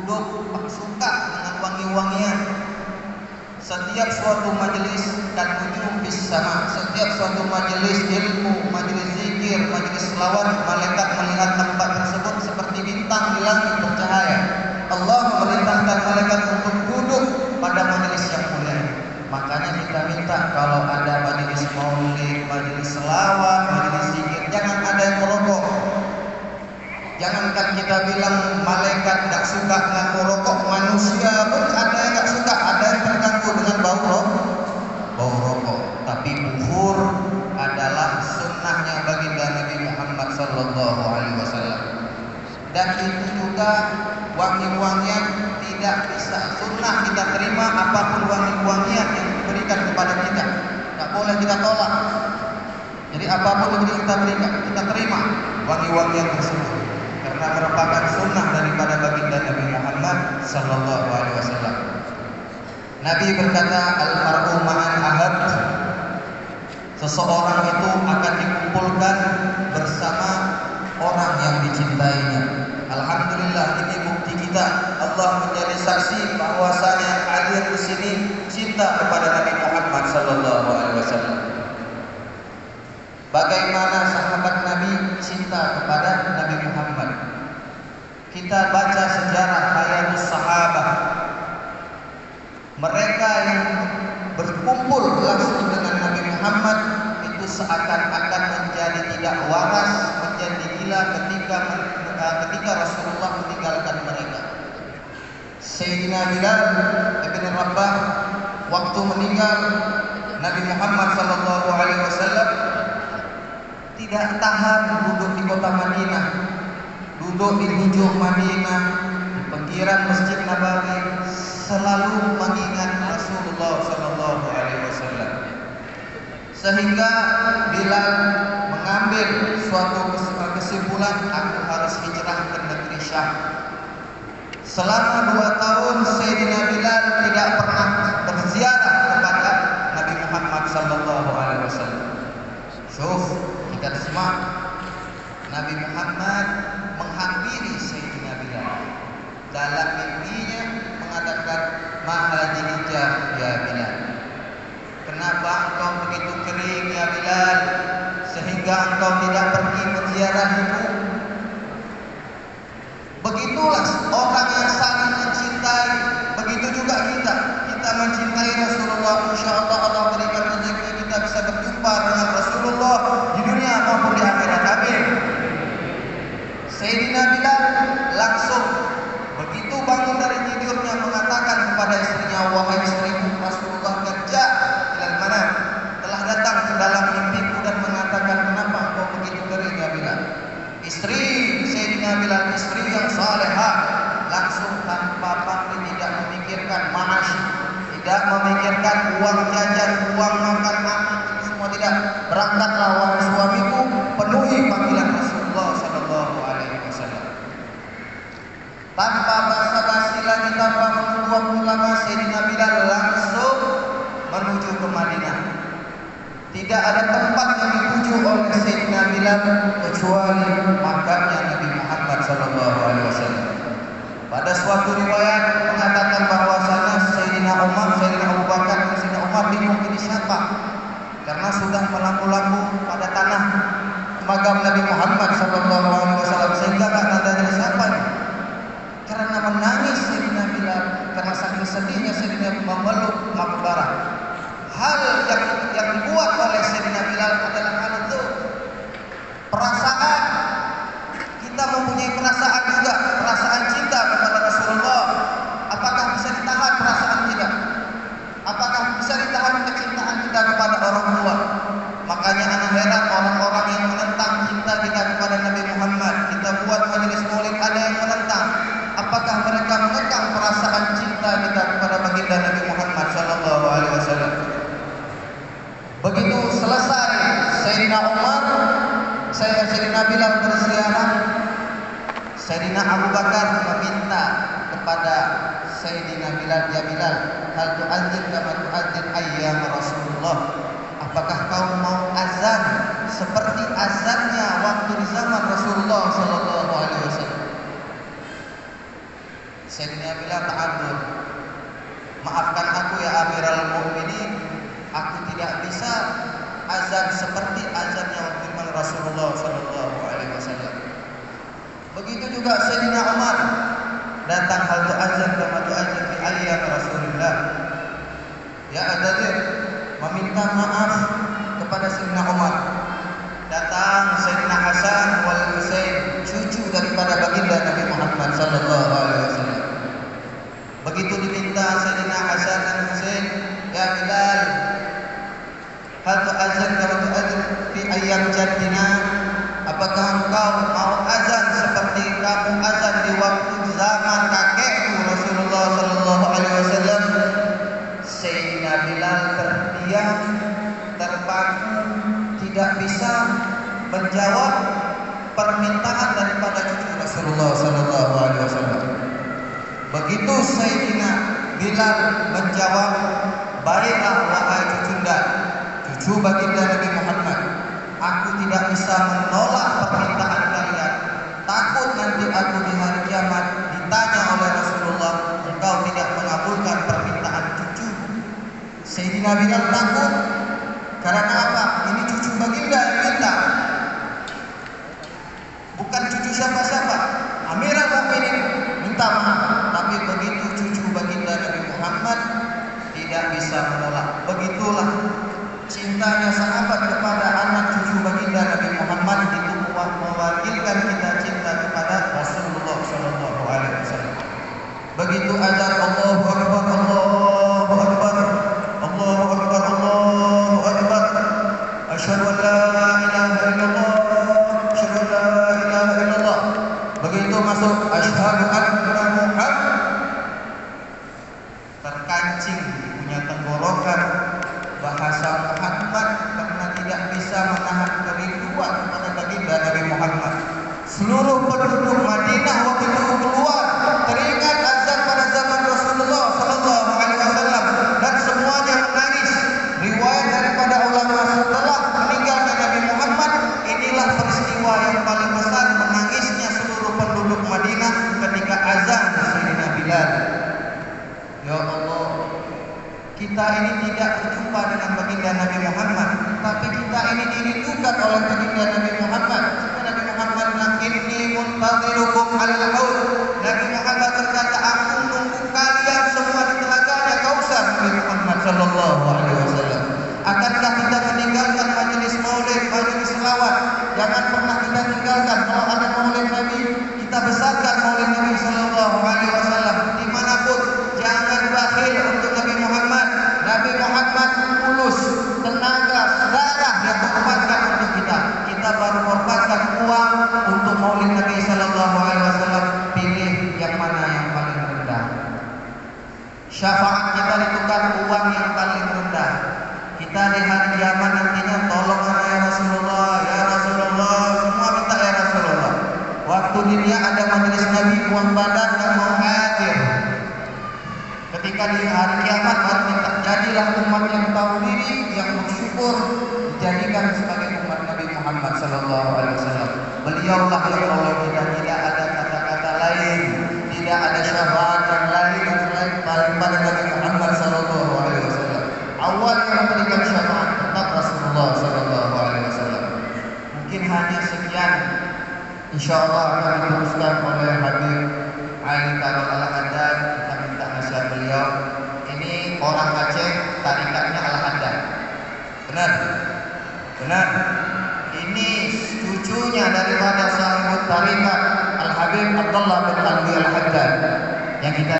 duduk suka dengan wangi-wangian. Setiap suatu majelis dan nujum bis sama, setiap suatu majelis ilmu, majelis zikir, majelis selawat, malaikat melihat tempat tersebut seperti bintang di langit bercahaya. Allah memerintahkan malaikat untuk duduk pada majelis yang mulia. Makanya kita minta kalau ada majelis maulid, majelis selawat, majelis zikir, jangan ada yang merokok. Jangankan kita bilang malaikat tidak suka dengan rokok, manusia pun ada yang tidak suka, ada yang terganggu dengan bau rokok. Tapi bukhur adalah sunnahnya baginda Nabi Muhammad sallallahu alaihi wasallam. Dan itu juga wangi-wangian tidak bisa sunnah kita terima apapun wangi-wangian yang diberikan kepada kita. Tidak boleh kita tolak. Jadi apapun yang kita berikan, kita terima wangi-wangian tersebut. Karena merupakan sunnah daripada baginda Nabi Muhammad sallallahu alaihi wasallam. Nabi berkata, al-mar'u ma'an ahad. Seseorang itu akan dikumpulkan bersama orang yang dicintainya. Alhamdulillah, ini bukti kita. Allah menjadi saksi bahwasanya hadir di sini cinta kepada Nabi Muhammad sallallahu alaihi wasallam. Bagaimana sahabat Nabi cinta kepada Nabi Muhammad? Kita baca sejarah hayatus sahabah. Mereka yang berkumpul langsung dengan Nabi Muhammad itu seakan-akan menjadi tidak waras, menjadi gila ketika Rasulullah meninggalkan mereka. Sayyidina Bilal ibn Rabah waktu meninggal Nabi Muhammad sallallahu alaihi wasallam tidak tahan duduk di kota Madinah, duduk di ujung Madinah, di pinggiran Masjid Nabawi, selalu mengingat Rasulullah sallallahu alaihi wasallam. Sehingga Bilal mengambil suatu kesimpulan, aku harus hijrah ke negeri Syam. Selama 2 tahun Sayyidina Bilal tidak pernah berziarah kepada Nabi Muhammad sallallahu alaihi wasallam. Kita simak Nabi Muhammad menghampiri Sayyidina Bilal. Dalam mimpinya mengatakan, "Mahadinijah ya Bilal. Kenapa engkau begitu kering ya Bilal sehingga engkau tidak pergi menziarahiku?" Begitulah orang yang saling mencintai. Begitu juga kita mencintai Rasulullah. Insyaallah Allah berikan rezeki kita bisa berjumpa dengan Rasulullah di dunia maupun di akhirat. Amin. Sayyidina Bilal langsung begitu bangun dari tidurnya mengatakan kepada istrinya, "Wahai istriku, Rasulullah kerja ilal manam, telah datang ke dalam mimpiku dan mengatakan, kenapa engkau begitu kering ya Bilal?" Istri Sayyidina Bilal, istri yang salehah, langsung tanpa pamrih, tidak memikirkan ma'ash, tidak memikirkan uang jajan, uang makan anak, semua tidak. Berangkatlah wahai suamiku, penuhi panggilan Rasulullah sallallahu alaihi wasallam. Tanpa basa-basi lagi, tanpa menunggu lama, Sayyidina Bilal langsung menuju ke Madinah. Tidak ada tempat yang dituju oleh Sayyidina Bilal kecuali makamnya Nabi Muhammad sallallahu alaihi wasallam. Pada suatu riwayat mengatakan bahwasanya Sayyidina Umar, Sayyidina Abu Bakar, dan Sayyidina Umar bingung ini siapa, karena sudah melampu-lampu pada tanah makam Nabi Muhammad sallallahu alaihi wasallam, sehingga tak ada dari siapa ini. Karena menangis Sayyidina Bilal, karena saking sedihnya Sayyidina memeluk makbarah. Hal yang dibuat oleh Sayyidina Bilal adalah hal itu perasaan. Kita mempunyai perasaan juga, perasaan cinta kepada Rasulullah. Apakah bisa ditahan perasaan kita? Apakah bisa ditahan kecintaan kita kepada orang tua? Makanya anak heran orang-orang yang menentang cinta kita kepada Nabi Muhammad. Kita buat majelis maulid, ada yang menentang. Apakah mereka mengekang perasaan cinta kita kepada baginda Nabi Muhammad sallallahu alaihi wasallam? Begitu selesai Sayyidina Umar, Sayyidina Bilal berziarah, Sayyidina Abu Bakar meminta kepada Sayyidina Bilal, "Ya Bilal, hal tu'adzin kama tu'adzin ayyam Rasulullah?" Apakah kau mau azan seperti azannya waktu di zaman Rasulullah sallallahu alaihi wasallam? Sayyidina Bilal ta'adzur, maafkan aku ya Amirul Mukminin, aku tidak bisa azan seperti azannya waktu Rasulullah sallallahu alaihi wasallam. Begitu juga Sayyidina Umar datang hal azan kama azan fi ayyam Rasulullah. Ya Adzir meminta maaf kepada Sayyidina Umar. Datang Sayyidina Hasan wal Husain, cucu daripada baginda Nabi Muhammad sallallahu alaihi wasallam. Begitu diminta Sayyidina Hasan dan Husain, ya Bilal, hal tu'azan kama tu'azan fi ayyam jaddina, apakah engkau mau azan seperti kamu azan di waktu zaman kakekku Rasulullah sallallahu alaihi wasallam? Sayyidina Bilal terdiam, terpaku, tidak bisa menjawab permintaan daripada cucu Rasulullah sallallahu alaihi wasallam. Begitu Sayyidina Bilal menjawab, baiklah wahai cucunda, cucu baginda Nabi Muhammad, aku tidak bisa menolak permintaan kalian. Takut nanti aku di hari kiamat ditanya oleh Rasulullah, engkau tidak mengabulkan permintaan cucu. Sayyidina Bilal takut. Karena apa? Ini cucu baginda yang minta, bukan cucu siapa-siapa. Amirul Mukminin minta maaf, tapi begitu cucu baginda Nabi Muhammad tidak bisa menolak. Begitulah cintanya sahabat kepada anak cucu baginda Nabi Muhammad, itu mewakilkan kita cinta kepada Rasulullah sallallahu alaihi wasallam. Begitu azan Allahu Akbar, Allahu Akbar, Allahu Akbar, Allahu Akbar, asyhadu an la ilaha illallah, asyhadu an la ilaha illallah. Begitu masuk asyhadu anna Muhammad, terkancing punya tenggorokan bahasa Muhammad karena tidak bisa menahan kerinduan kepada baginda Nabi Muhammad. Seluruh penduduk Madinah waktu itu keluar teringat azan pada zaman Rasulullah sallallahu alaihi wasallam dan semuanya menangis. Riwayat daripada ulama setelah meninggalnya Nabi Muhammad, inilah peristiwa yang paling besar menangisnya seluruh penduduk Madinah ketika azan Sayyidina Bilal. Ya Allah, kita ini tidak berjumpa dengan baginda Nabi Muhammad, tapi kita ini dirindukan oleh baginda Nabi Muhammad. Nabi Muhammad bilang, inni muntadhirukum alal haud. Nabi Muhammad berkata, aku menunggu kalian semua di telaganya Kausar. Nabi Muhammad sallallahu alaihi wasallam. Akankah kita meninggalkan majelis maulid, majelis selawat? Jangan pernah kita tinggalkan. Kalau ada maulid Nabi, kita besarkan maulid Nabi sallallahu alaihi wasallam dimanapun. Jangan bakhil untuk Nabi Muhammad. Nabi Muhammad tulus, tenaga, darah yang korbankan untuk kita. Kita baru korbankan uang untuk maulid Nabi sallallahu alaihi wasallam. Pilih yang mana yang paling rendah. Syafaat kita ditukar uang yang paling rendah. Kita di hari kiamat nantinya, tolong ya Rasulullah, ya Rasulullah, semua minta ya Rasulullah. Waktu dunia ada majelis Nabi, uang badan dan mau hadir. Ketika di hari kiamat baru minta, jadilah umat yang tahu diri, yang bersyukur, dijadikan sebagai umat Nabi Muhammad sallallahu alaihi wasallam. Beliaulah yang Allah kita, tidak ada kata-kata lain, tidak ada syafaat yang lain daripada Nabi Muhammad sallallahu alaihi wasallam. Awal yang memberikan syafaat tetap Rasulullah sallallahu alaihi wasallam. Mungkin hanya sekian, insyaallah akan diteruskan oleh Habib Ali Karol Al-Haddad. Kita minta nasihat beliau. Ini orang Aceh, tarikatnya Al-Haddad. Benar? Benar. Ini cucunya daripada sahibut tarikat Al-Habib Abdullah bin Alwi Al-Haddad yang kita